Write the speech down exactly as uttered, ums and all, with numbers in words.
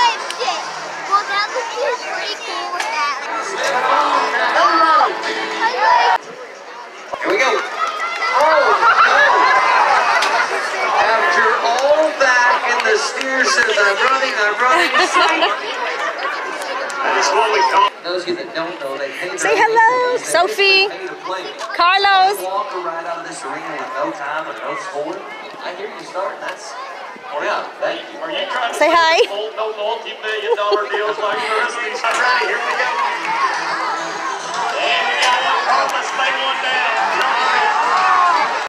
same shit. Well, now the kid's pretty cool with that. Here we go. Oh, after all that, and the steer says, I'm running, I'm running. That is what we call. Those of you that don't know, they pay. Say hello, Sophie. Carlos. Walk right out of this arena with no time and no score. I hear you starting. That's. Oh yeah, thank you. Are you trying to say hi? No multi-million dollar deals like this? I'm ready. Here we go. And we got one. Let's lay one down.